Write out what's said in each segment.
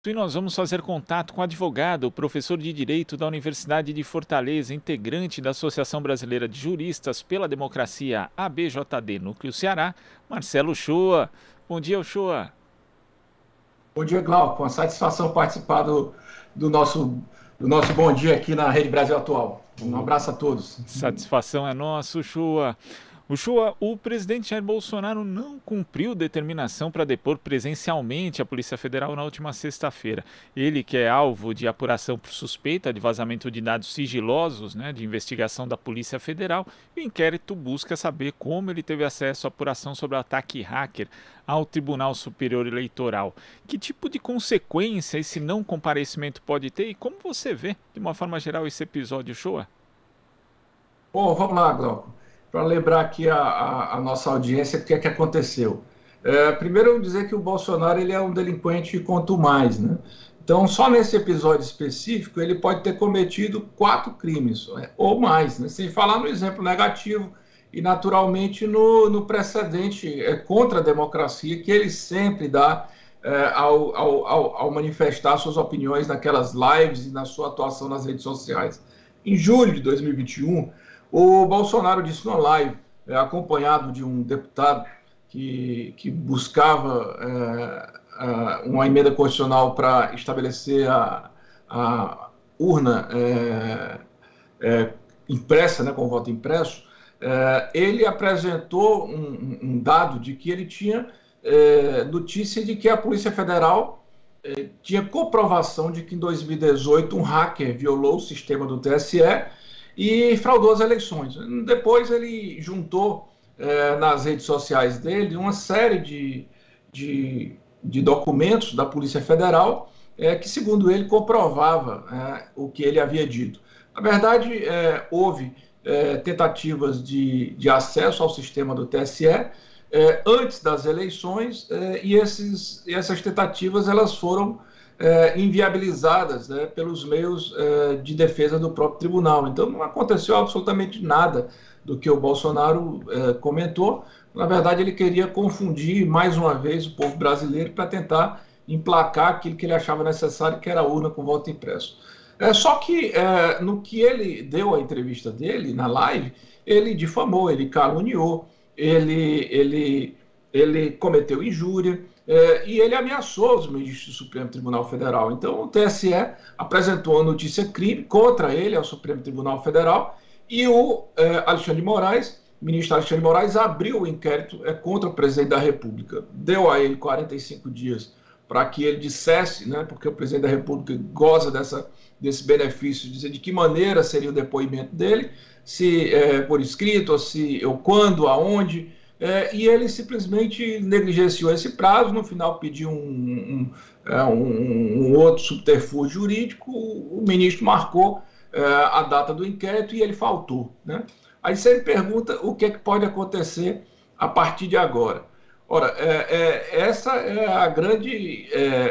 e nós vamos fazer contato com o advogado, professor de Direito da Universidade de Fortaleza, integrante da Associação Brasileira de Juristas pela Democracia, ABJD Núcleo Ceará, Marcelo Uchoa. Bom dia, Uchoa. Bom dia, Glauco. Uma satisfação participar do nosso Bom Dia aqui na Rede Brasil Atual. Um abraço a todos. Satisfação é nossa, Uchoa. Uchoa, o presidente Jair Bolsonaro não cumpriu determinação para depor presencialmente a Polícia Federal na última sexta-feira. Ele, que é alvo de apuração por suspeita de vazamento de dados sigilosos, de investigação da Polícia Federal, o inquérito busca saber como ele teve acesso à apuração sobre o ataque hacker ao Tribunal Superior Eleitoral. Que tipo de consequência esse não comparecimento pode ter e como você vê, de uma forma geral, esse episódio, Uchoa? Bom, vamos lá, Glauco. Para lembrar aqui a nossa audiência o que é que aconteceu. Primeiro, eu vou dizer que o Bolsonaro ele é um delinquente quanto mais, né? Então, só nesse episódio específico, ele pode ter cometido 4 crimes, ou mais, né? Sem falar no exemplo negativo e, naturalmente, no precedente contra a democracia que ele sempre dá ao manifestar suas opiniões naquelas lives e na sua atuação nas redes sociais. Em julho de 2021, o Bolsonaro disse numa live, acompanhado de um deputado que buscava uma emenda constitucional para estabelecer a urna impressa, com voto impresso, ele apresentou um dado de que ele tinha notícia de que a Polícia Federal tinha comprovação de que em 2018 um hacker violou o sistema do TSE e fraudou as eleições. Depois ele juntou nas redes sociais dele uma série de documentos da Polícia Federal que, segundo ele, comprovava o que ele havia dito. Na verdade, houve tentativas de acesso ao sistema do TSE antes das eleições e essas tentativas elas foram inviabilizadas pelos meios de defesa do próprio tribunal. Então, não aconteceu absolutamente nada do que o Bolsonaro comentou. Na verdade, ele queria confundir mais uma vez o povo brasileiro para tentar emplacar aquilo que ele achava necessário, que era a urna com voto impresso. Só que, no que ele deu a entrevista dele, na live, ele difamou, ele caluniou, ele cometeu injúria, e ele ameaçou os ministros do Supremo Tribunal Federal. Então, o TSE apresentou a notícia-crime contra ele ao Supremo Tribunal Federal e o Alexandre de Moraes, ministro Alexandre de Moraes, abriu o inquérito contra o presidente da República. Deu a ele 45 dias para que ele dissesse, porque o presidente da República goza desse benefício, dizer de que maneira seria o depoimento dele, se por escrito, ou quando, aonde. E ele simplesmente negligenciou esse prazo, no final pediu um outro subterfúgio jurídico, o ministro marcou a data do inquérito e ele faltou. Aí você me pergunta o que é que pode acontecer a partir de agora. Ora, essa é a grande...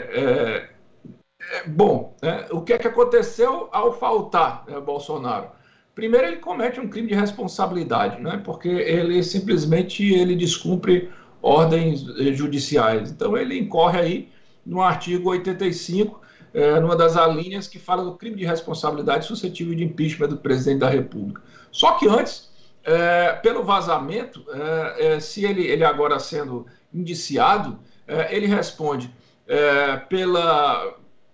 o que é que aconteceu ao faltar Bolsonaro? Primeiro, ele comete um crime de responsabilidade, porque ele simplesmente descumpre ordens judiciais. Então, ele incorre aí no artigo 85, numa das alíneas que fala do crime de responsabilidade suscetível de impeachment do presidente da República. Só que antes, pelo vazamento, se ele agora sendo indiciado, ele responde pela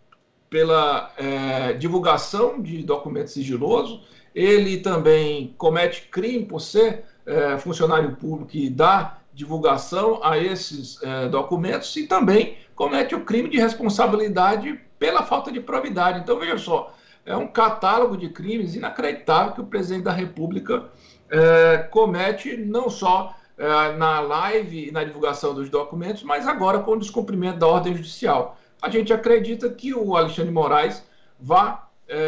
divulgação de documentos sigilosos. Ele também comete crime por ser funcionário público e dá divulgação a esses documentos e também comete o crime de responsabilidade pela falta de probidade. Então, veja só, é um catálogo de crimes inacreditável que o presidente da República comete, não só na live e na divulgação dos documentos, mas agora com o descumprimento da ordem judicial. A gente acredita que o Alexandre de Moraes vá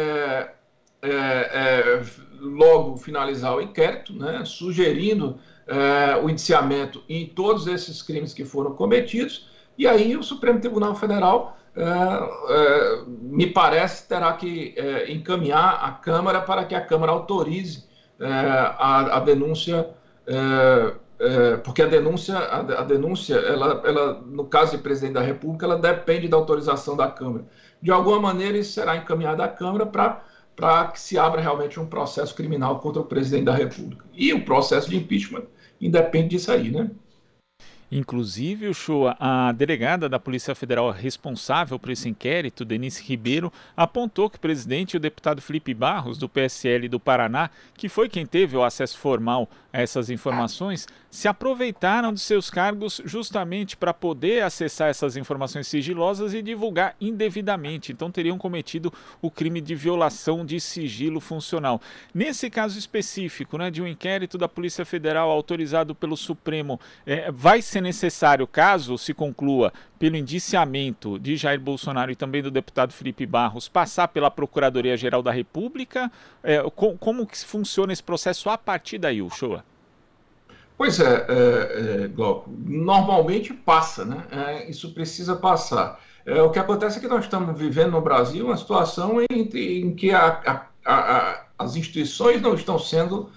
logo finalizar o inquérito, sugerindo o indiciamento em todos esses crimes que foram cometidos, e aí o Supremo Tribunal Federal, me parece, terá que encaminhar a Câmara para que a Câmara autorize a denúncia porque a denúncia ela, no caso de presidente da República, ela depende da autorização da Câmara. De alguma maneira, isso será encaminhado à Câmara para que se abra realmente um processo criminal contra o presidente da República. E o processo de impeachment independe disso aí, né? Inclusive, Uchoa, a delegada da Polícia Federal responsável por esse inquérito, Denise Ribeiro, apontou que o presidente e o deputado Felipe Barros, do PSL do Paraná, que foi quem teve o acesso formal a essas informações, se aproveitaram de seus cargos justamente para poder acessar essas informações sigilosas e divulgar indevidamente. Então, teriam cometido o crime de violação de sigilo funcional. Nesse caso específico, né, de um inquérito da Polícia Federal autorizado pelo Supremo, vai ser necessário, caso se conclua pelo indiciamento de Jair Bolsonaro e também do deputado Felipe Barros, passar pela Procuradoria-Geral da República? Como que funciona esse processo a partir daí, Uchoa? Pois é, Glauco, normalmente passa, né? Isso precisa passar. O que acontece é que nós estamos vivendo no Brasil uma situação em que as instituições não estão sendo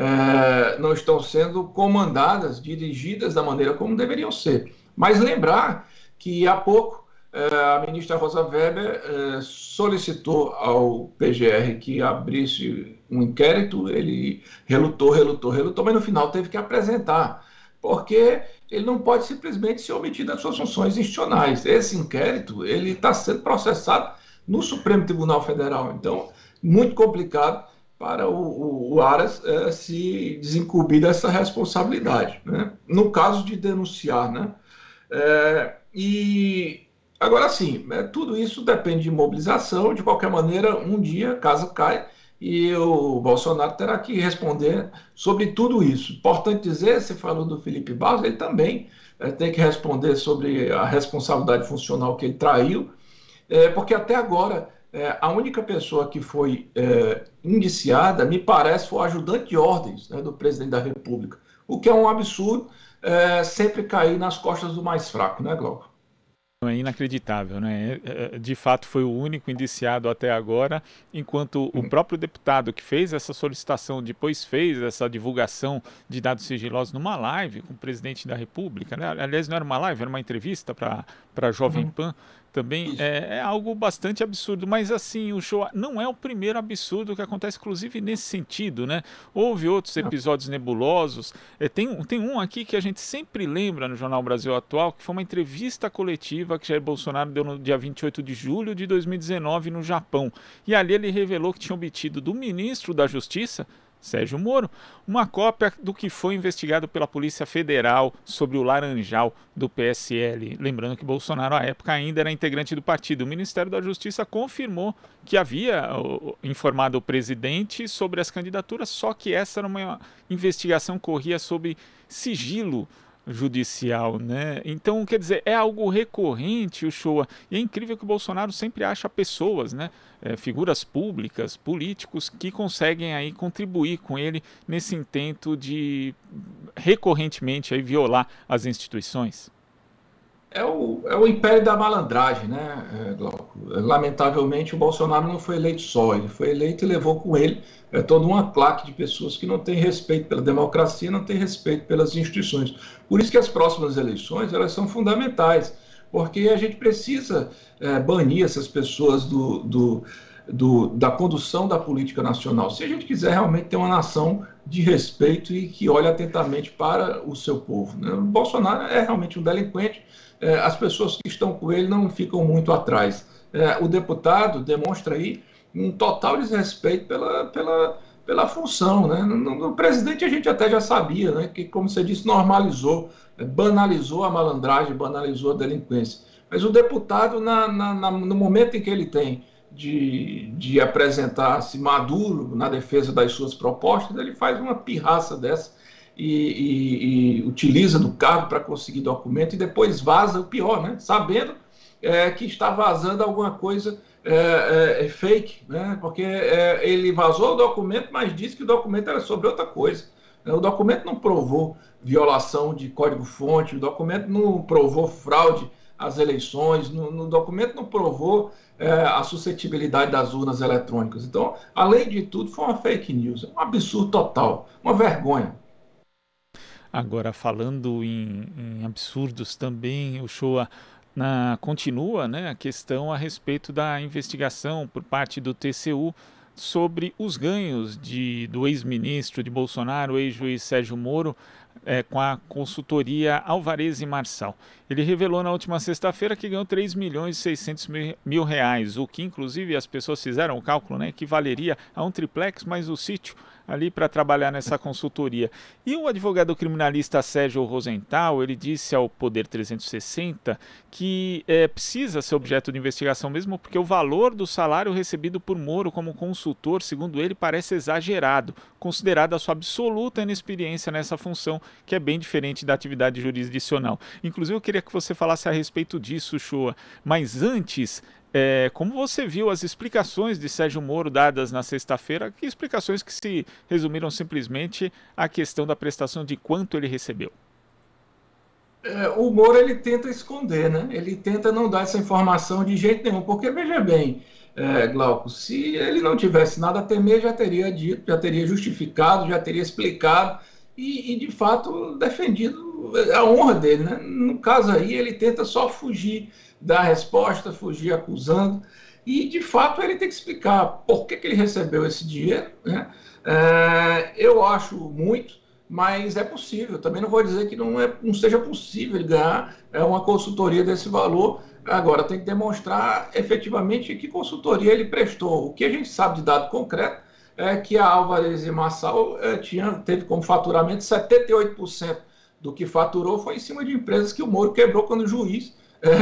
comandadas, dirigidas da maneira como deveriam ser. Mas lembrar que há pouco a ministra Rosa Weber solicitou ao PGR que abrisse um inquérito, ele relutou, mas no final teve que apresentar, porque ele não pode simplesmente se omitir das suas funções institucionais. Esse inquérito ele está sendo processado no Supremo Tribunal Federal, então muito complicado para o Aras se desincumbir dessa responsabilidade, né? No caso de denunciar, né? E agora sim, tudo isso depende de mobilização. De qualquer maneira, um dia a casa cai e o Bolsonaro terá que responder sobre tudo isso. Importante dizer, você falou do Felipe Barros, ele também tem que responder sobre a responsabilidade funcional que ele traiu, porque até agora a única pessoa que foi indiciada, me parece, foi o ajudante de ordens, né, do presidente da República, o que é um absurdo, sempre cair nas costas do mais fraco, né, Glauco? É inacreditável, né? De fato foi o único indiciado até agora, enquanto o próprio deputado que fez essa solicitação, depois fez essa divulgação de dados sigilosos numa live com o presidente da República, né? Aliás, não era uma live, era uma entrevista para a Jovem Pan. Também é algo bastante absurdo, mas assim, o show não é o primeiro absurdo que acontece, inclusive nesse sentido, né? Houve outros episódios nebulosos, tem um aqui que a gente sempre lembra no Jornal Brasil Atual, que foi uma entrevista coletiva que Jair Bolsonaro deu no dia 28 de julho de 2019 no Japão, e ali ele revelou que tinha obtido do ministro da Justiça, Sérgio Moro, uma cópia do que foi investigado pela Polícia Federal sobre o Laranjal do PSL. Lembrando que Bolsonaro, à época, ainda era integrante do partido. O Ministério da Justiça confirmou que havia informado o presidente sobre as candidaturas, só que essa era uma investigação que corria sob sigilo judicial, né? Então, quer dizer, é algo recorrente, Uchoa, e é incrível que o Bolsonaro sempre acha pessoas, né? Figuras públicas, políticos, que conseguem aí contribuir com ele nesse intento de recorrentemente aí violar as instituições. É o império da malandragem, né, Glauco? Lamentavelmente, o Bolsonaro não foi eleito só, ele foi eleito e levou com ele toda uma claque de pessoas que não têm respeito pela democracia, não têm respeito pelas instituições. Por isso que as próximas eleições, elas são fundamentais, porque a gente precisa banir essas pessoas da condução da política nacional. Se a gente quiser realmente ter uma nação de respeito e que olhe atentamente para o seu povo, né? O Bolsonaro é realmente um delinquente, as pessoas que estão com ele não ficam muito atrás. O deputado demonstra aí um total desrespeito pela função, né? No presidente a gente até já sabia, né, que, como você disse, normalizou, banalizou a malandragem, banalizou a delinquência. Mas o deputado, no momento em que ele tem de apresentar-se maduro na defesa das suas propostas, ele faz uma pirraça dessa e utiliza do cargo para conseguir documento e depois vaza o pior, né? Sabendo que está vazando alguma coisa fake, né? Porque ele vazou o documento, mas disse que o documento era sobre outra coisa. O documento não provou violação de código-fonte, o documento não provou fraude às eleições, no documento não provou a suscetibilidade das urnas eletrônicas. Então, além de tudo, foi uma fake news, um absurdo total, uma vergonha. Agora, falando em absurdos também, o Shoa continua, né, a questão a respeito da investigação por parte do TCU sobre os ganhos do ex-ministro de Bolsonaro, o ex-juiz Sérgio Moro, com a consultoria Alvarez e Marçal. Ele revelou na última sexta-feira que ganhou 3 milhões e 600 mil reais, o que inclusive as pessoas fizeram o cálculo, né, equivaleria a um triplex mais o sítio ali para trabalhar nessa consultoria. E o advogado criminalista Sérgio Rosenthal, ele disse ao Poder 360 que precisa ser objeto de investigação mesmo porque o valor do salário recebido por Moro como consultor, segundo ele, parece exagerado, considerada a sua absoluta inexperiência nessa função, que é bem diferente da atividade jurisdicional. Inclusive, eu queria que você falasse a respeito disso, Shoa, mas antes... como você viu as explicações de Sérgio Moro dadas na sexta-feira, que explicações que se resumiram simplesmente à questão da prestação de quanto ele recebeu? O Moro ele tenta esconder, né? Ele tenta não dar essa informação de jeito nenhum, porque veja bem, Glauco, se ele não tivesse nada a temer, já teria dito, já teria justificado, já teria explicado e de fato defendido a honra dele, né? No caso aí ele tenta só fugir da resposta, fugir acusando, e de fato ele tem que explicar por que ele recebeu esse dinheiro, né? Eu acho muito, mas é possível, também não vou dizer que não seja possível ele ganhar uma consultoria desse valor. Agora tem que demonstrar efetivamente que consultoria ele prestou. O que a gente sabe de dado concreto é que a Alvarez e Marçal teve como faturamento 78% do que faturou foi em cima de empresas que o Moro quebrou quando o juiz,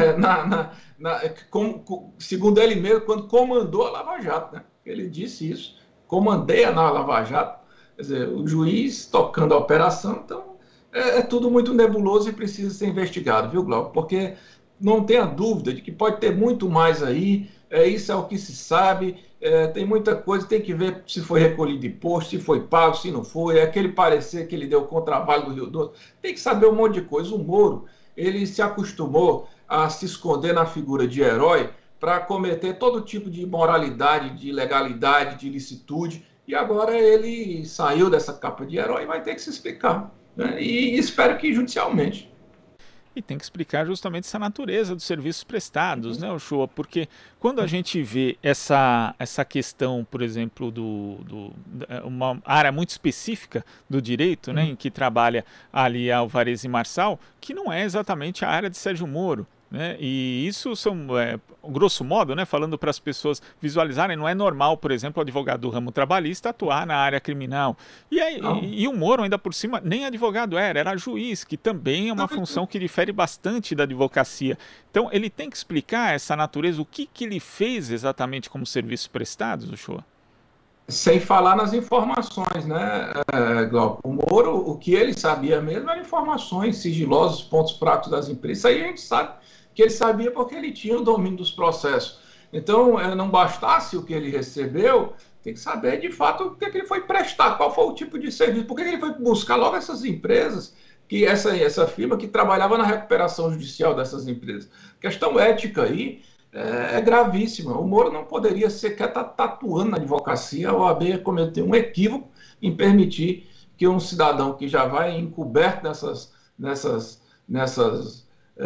segundo ele mesmo, quando comandou a Lava Jato, né? Ele disse isso, comandei a Lava Jato, quer dizer, o juiz tocando a operação. Então é tudo muito nebuloso e precisa ser investigado, viu, Glauco? Porque não tenha dúvida de que pode ter muito mais aí, isso é o que se sabe, tem muita coisa, tem que ver se foi recolhido imposto, se foi pago, se não foi, aquele parecer que ele deu contra a Vale do Rio Doce, tem que saber um monte de coisa. O Moro, ele se acostumou a se esconder na figura de herói para cometer todo tipo de imoralidade, de ilegalidade, de ilicitude, e agora ele saiu dessa capa de herói e vai ter que se explicar, né? E espero que judicialmente. E tem que explicar justamente essa natureza dos serviços prestados, né, Uchoa? Porque quando a gente vê essa questão, por exemplo, uma área muito específica do direito, né, em que trabalha ali Alvarez e Marçal, que não é exatamente a área de Sérgio Moro, né? E isso são, grosso modo, né, falando para as pessoas visualizarem, não é normal, por exemplo, o advogado do ramo trabalhista atuar na área criminal. E o Moro, ainda por cima, nem advogado era juiz, que também é uma função que difere bastante da advocacia. Então, ele tem que explicar essa natureza, o que ele fez exatamente como serviços prestados, Uchoa? Sem falar nas informações, né, Glauco? O Moro, o que ele sabia mesmo eram informações sigilosas, pontos fracos das empresas. Isso aí a gente sabe que ele sabia porque ele tinha o domínio dos processos. Então, não bastasse o que ele recebeu, tem que saber de fato o que ele foi prestar, qual foi o tipo de serviço, por que ele foi buscar logo essas empresas, que essa firma que trabalhava na recuperação judicial dessas empresas. A questão ética aí é gravíssima. O Moro não poderia sequer estar tatuando na advocacia. A OAB cometeu um equívoco em permitir que um cidadão que já vai encoberto nessas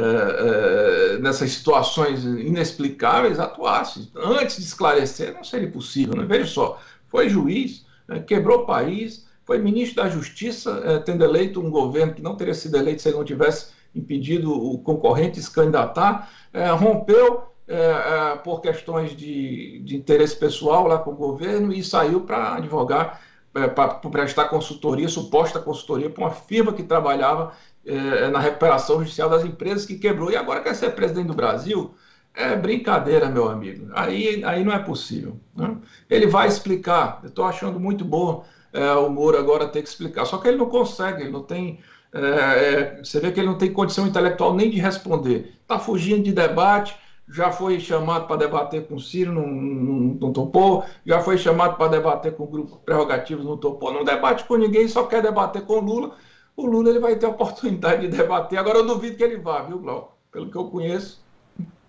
situações inexplicáveis atuasse. Antes de esclarecer, não seria possível, né? Veja só, foi juiz, quebrou o país, foi ministro da Justiça, tendo eleito um governo que não teria sido eleito se ele não tivesse impedido o concorrente de se candidatar, rompeu por questões de interesse pessoal lá com o governo e saiu para advogar, para prestar consultoria, suposta consultoria, para uma firma que trabalhava na recuperação judicial das empresas que quebrou, e agora quer ser presidente do Brasil. É brincadeira, meu amigo. Aí não é possível, né? Ele vai explicar. Eu estou achando muito bom o Moro agora ter que explicar. Só que ele não consegue, ele não tem... você vê que ele não tem condição intelectual nem de responder. Está fugindo de debate, já foi chamado para debater com o Ciro, não topou, já foi chamado para debater com o grupo Prerrogativos, não topou, não debate com ninguém, só quer debater com o Lula. O Lula ele vai ter a oportunidade de debater. Agora eu duvido que ele vá, viu, Glauco? Pelo que eu conheço.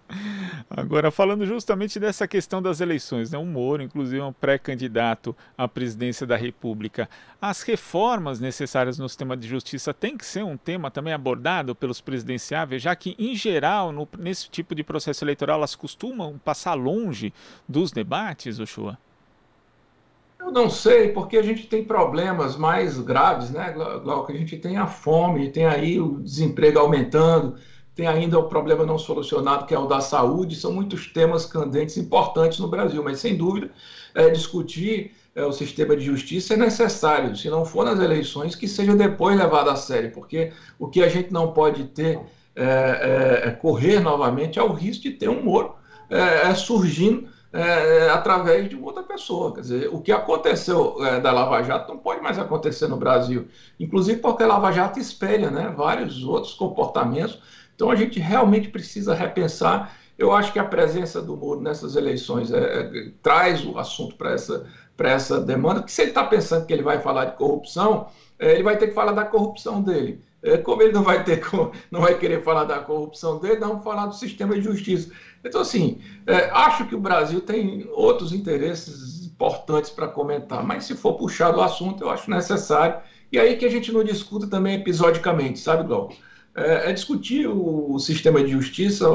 Agora, falando justamente dessa questão das eleições, né? O Moro, inclusive, é um pré-candidato à presidência da República. As reformas necessárias no sistema de justiça têm que ser um tema também abordado pelos presidenciáveis, já que, em geral, nesse tipo de processo eleitoral, elas costumam passar longe dos debates, Uchoa? Eu não sei, porque a gente tem problemas mais graves, né, Glauco? A gente tem a fome, tem aí o desemprego aumentando, tem ainda o problema não solucionado, que é o da saúde. São muitos temas candentes importantes no Brasil, mas sem dúvida discutir o sistema de justiça é necessário. Se não for nas eleições, que seja depois levado a sério, porque o que a gente não pode ter correr novamente é o risco de ter um Moro surgindo através de uma outra pessoa. Quer dizer, o que aconteceu da Lava Jato não pode mais acontecer no Brasil, inclusive porque a Lava Jato espelha, né, vários outros comportamentos. Então a gente realmente precisa repensar. Eu acho que a presença do Moro nessas eleições traz o assunto para essa demanda, porque se ele está pensando que ele vai falar de corrupção, ele vai ter que falar da corrupção dele. Como ele não vai querer falar da corrupção dele, não vamos falar do sistema de justiça. Então, assim, acho que o Brasil tem outros interesses importantes para comentar, mas se for puxar o assunto, eu acho necessário. E aí que a gente não discuta também episodicamente, sabe, Glauco? Discutir o sistema de justiça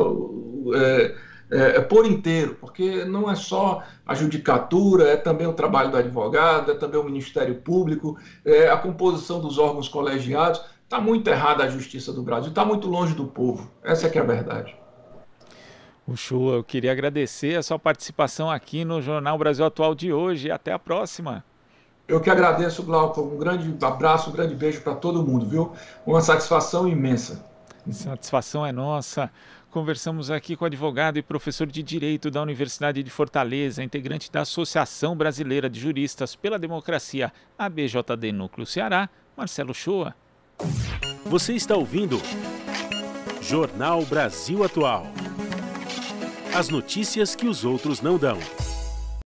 por inteiro, porque não é só a judicatura, é também o trabalho do advogado, é também o Ministério Público, a composição dos órgãos colegiados. Está muito errada a justiça do Brasil, está muito longe do povo. Essa é que é a verdade. Uchoa, eu queria agradecer a sua participação aqui no Jornal Brasil Atual de hoje. Até a próxima. Eu que agradeço, Glauco. Um grande abraço, um grande beijo para todo mundo, viu? Uma satisfação imensa. Satisfação é nossa. Conversamos aqui com o advogado e professor de Direito da Universidade de Fortaleza, integrante da Associação Brasileira de Juristas pela Democracia, ABJD Núcleo Ceará, Marcelo Uchoa. Você está ouvindo Jornal Brasil Atual. As notícias que os outros não dão.